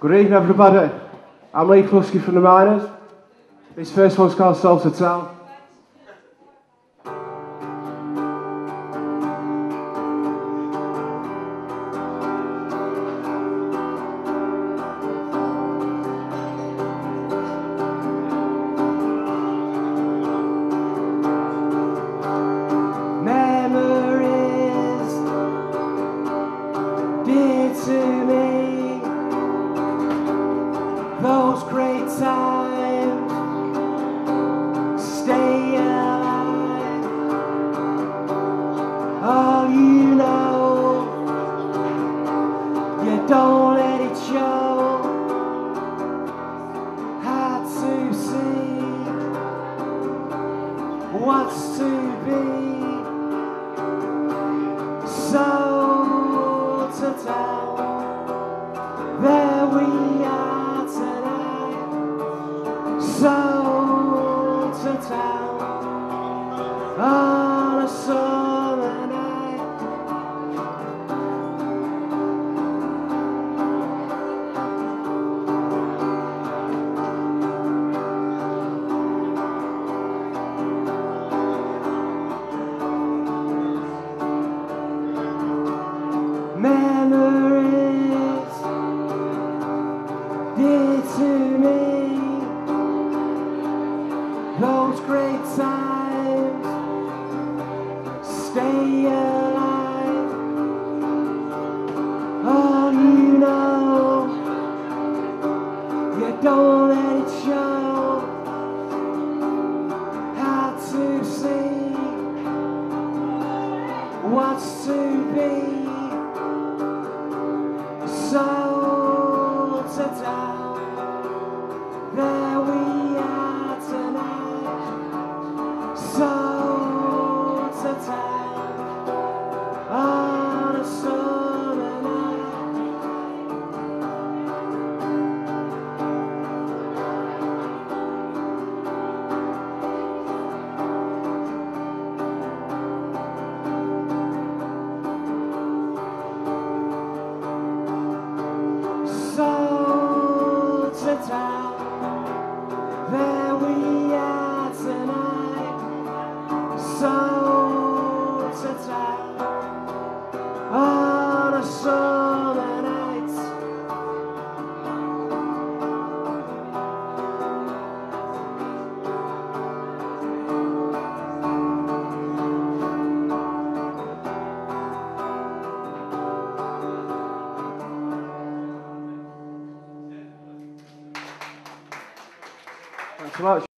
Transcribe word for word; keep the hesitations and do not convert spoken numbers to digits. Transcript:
Good evening, everybody. I'm Lee Cluskey from the Miners. This first one's called Soul to Town. Memories dear to me, those great times stay alive. Oh, you know, you don't let it show. Hard to see what's to be. Soul to town, there we are tonight. Soul to town, on a summer night. Memories dear to me, those great times stay alive. Oh, you know, you don't let it show. Hard to see what's to be. Soul to town, there we are tonight. Soul to town, on a summer night. Soul to town, there we are tonight. Soul to town, on a summer night. Thanks so much.